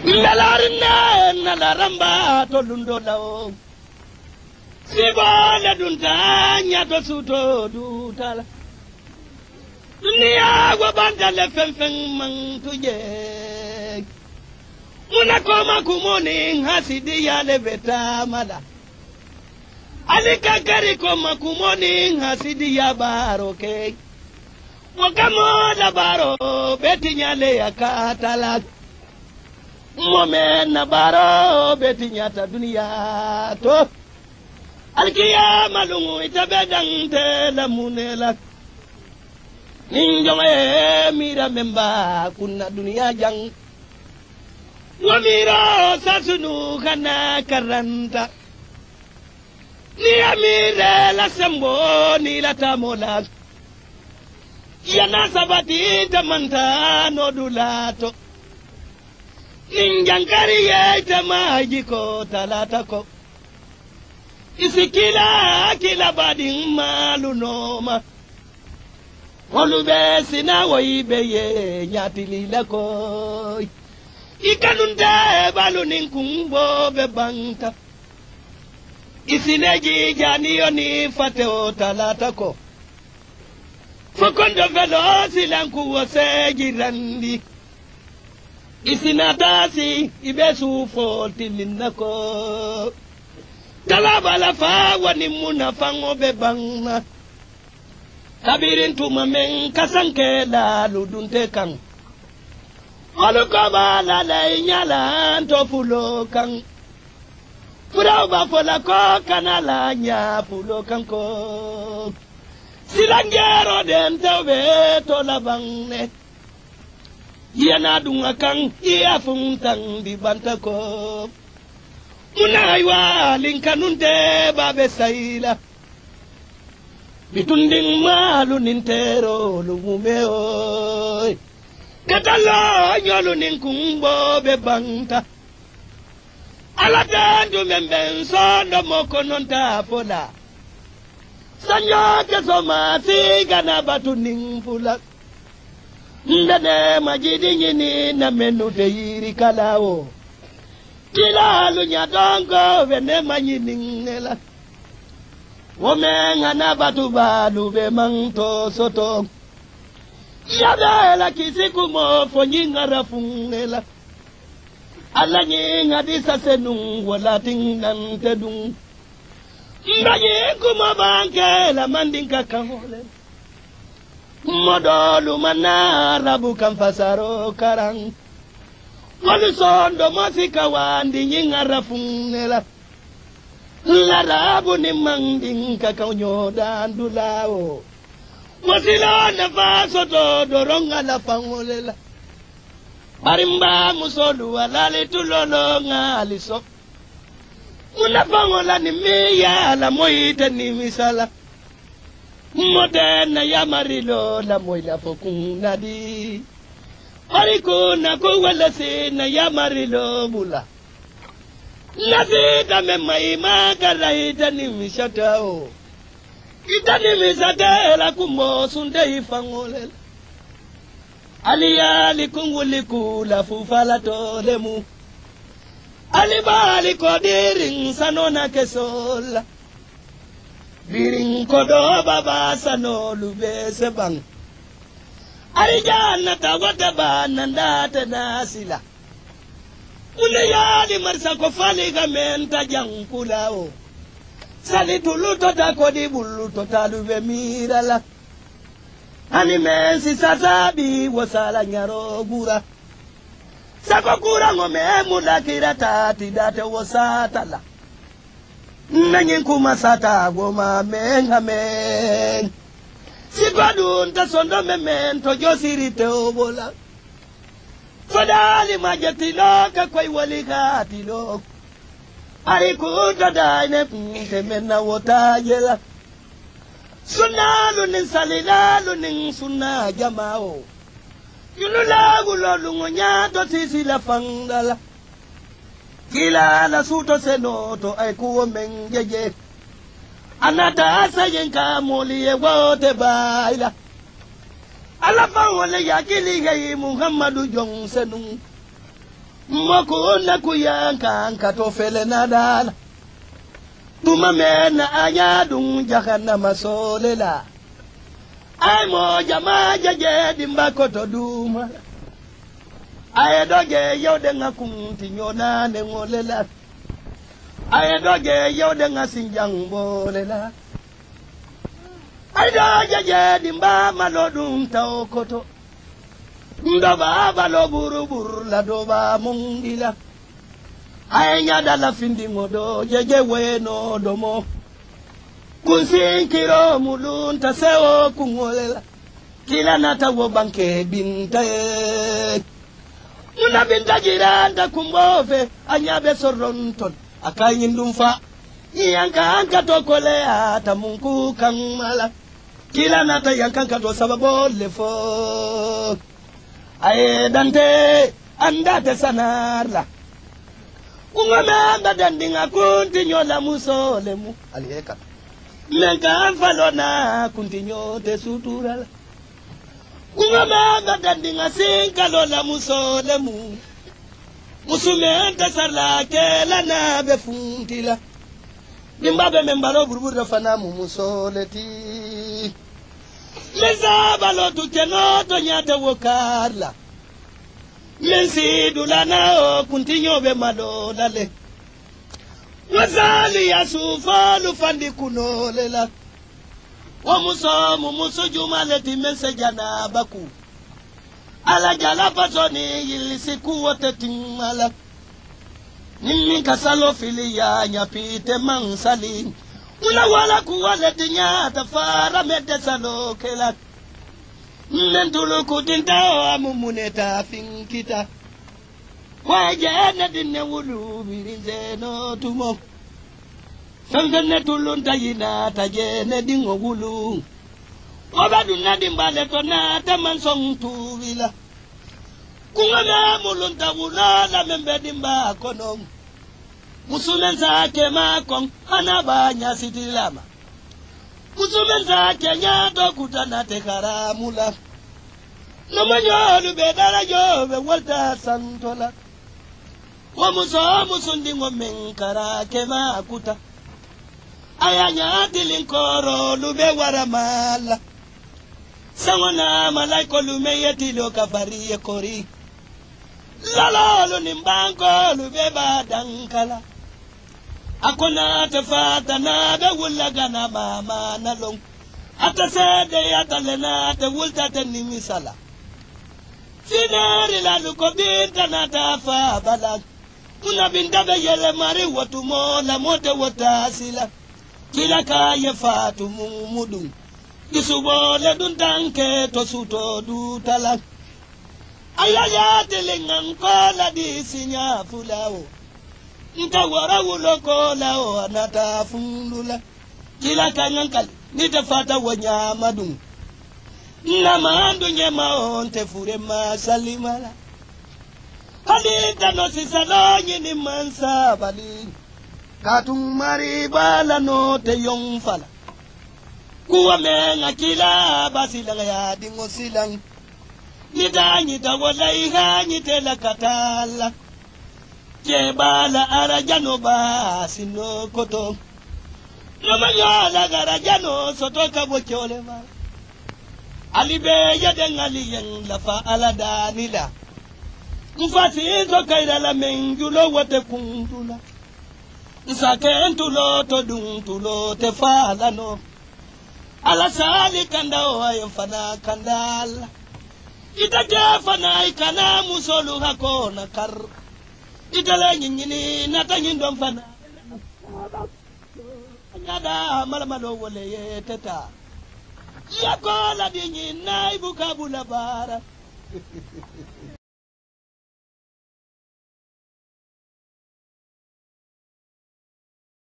Nalarna nalaramba to lundo lao. Sibola dunta nyato suto dutala. Dunia wabanda le feng mang tuje. Unakoma kumoni hasidi ya leveta mada. Alika gari koma kumoni hasidi ya baroke. Wakamoda baro beti nyale ya katala. Momen na baro beti nyata dunia to. Alkiya malungu itabedang te la munela. Ninjong mira memba kuna dunia jang. Wamira sasunu kana karanta. Ni amira la sembo ni la tamola. Yana sabati tamanta no dulato. Ninjankari ye tamajiko talatako. Isikila kila bading malunoma. Olube sina woibe ye nyatili lako. Ikanunde balunin kumbo bebanta. Isineji jani oni fateo talatako. Fokondo velo silanku wose jirandi. Isinatasi ibesu foti linako. Talaba la fa wani muna fango bebanga. Kabirin tumamen kasanke la ludunte kang. Alukaba la inyala antofulo kang. Furao bafola ko kanala nya fulo kang ko. Silangero den tawe to labangne. Yana dunga kang iya funtang di banta ko. Unaiwa linkanunte babe saila. Bitunding malu nintero lumumeo. Katalo nyolu ninkumbo bebanta. Alatandu membenso no moko nonta fola. Sanyo kesoma sigana batu ningfula. Ndane majidi nyini na menu teiri kalao. Kila lunya dongo vene manyiningela. Womenga na batu balu be manto soto. Yabela kisiku mo fonyinga rafungela. Ala nyinga disa senung wala tingnan tedung. Ndaye kumabanke la mandinka kahole. Modolu manara bukan fasaro karang. Walusondo masika wandi nyinga rafungela. Larabu ni manding kakaunyo dan dulao. Masila na faso to doronga la pangolela. Marimba musolu alali tulolo ngaliso. Una pangola ni meya la moite ni misala. Modena ya marilo la moila fokuna di. Arikuna kuwala sina ya marilo bula. Nasita memaima kalaita ni mishatao. Itani misatela kumo sunde ifangolela. Aliyali kunguliku la fufala tolemu. Alibali kodiring sanona kesola. Biring kodo baba sano lube sebang. Arijana tawata banandate nasila. Unayali marsako fali gamenta jankulao. Sali tuluto takodi buluto talube mirala. Animensi sasabi wasala nyaro gura. Sako kura ngome mula kira tati date wasatala. Nanyin kumasata goma menga men. Sibadun tasondo memento josirite obola. Fadali majatilo kakwai walikatilo. Arikuta daine temena wota yela. Sunalu nin salilalu nin sunna jamao. Yunulagu lolungo nyato sisi la fangala. Kila la suto senoto ay kuwa mengeje. Anata asa yenka moli wote baila. Alafa wale yakili gai Muhammadu Jong senu. Mokuna kuyanka ankato fele nadala Tuma mena anyadung jahannama solela Ay mo jama jaje dimba koto duma Ay doge yode nga kunti nyona ne ngolela Ay doge yode nga sinjang bolela Ay doge jaje dimba malodung tao koto Ndoba balo buru buru la doba mungila Ay nyada la findi modo jeje weno domo Kunsinkiro mulunta sewo kungolela Kila nata wo banke binta Una binta jiranda kumbove Anyabe soronton Akanyindumfa Yanka anka tokole ata mungu kamala Kila nata yanka anka to sababo lefo Aye dante andate sanarla Ungame dandinga kuntinyo la musolemu Aliyeka Menka falona kuntinyo te suturala Ungame dandinga sinkalo la musolemu Musumente sarla kela na befuntila Nimbabe membalo burbura fanamu musoleti Leza balo tukeno tonyate wokarla Mensi dulana o kuntinyo be madola le Wazali ya sufalu fandi kunolela Muso jumaleti mense jana baku Ala jala pasoni yilisiku wote tingala Nimi kasalo fili ya nyapite mansali Ula wala kuwale tinyata fara mete salo kela Mentulu kutinta amumuneta finkita Wajene dine wulu birinze no tumo Sangane tulunta yina tajene dingo wulu Wabadu nadimbale tonata mansong tuwila Kungana mulunta wula la membe dimba konom Musumenza kema kong hanaba nyasitilama Musumenza kenya dokutana tekaramula Nomanyolu bedara jobe walta santola Musundingo menkara kema kuta Ayanya tilinkoro lube waramala Sangwana malaiko lume yetilo kafari kori Lalalo nimbanko lube badankala Akona tefata na be wulaga na mama na long Atasede atalena te wulta te nimisala Finari la luko binta na tafa balag Una binta be yele mari watu mola mote wata sila Kila kaya fatu mumudu Kisubole duntanke to suto du talak Ayaya telengang kola di sinya fulao Ntawara uloko lao anata fundula Kila kanyankali nitafata wanyamadung Namandu nyema onte furema salimala Halita no sisalonye ni mansa bali Katung maribala no te yongfala Kuwa menga kila basila ya dingo silang Nitanyita wala ihanyite la katala Jebala arajano basi no koto Nomanyola garajano sotoka bochole ma Alibe yadengali yang lafa alada nila Mfasi izo kaira la menjulo wate kuntula Nsake entulo todung tulo te fala no Alasali kanda oa fana kandala Itaja fana ikana musolu hako na kar Itala nyingini natanyindom fana Nyada malamalo wole ye teta Yakola dinyi na ibuka bulabara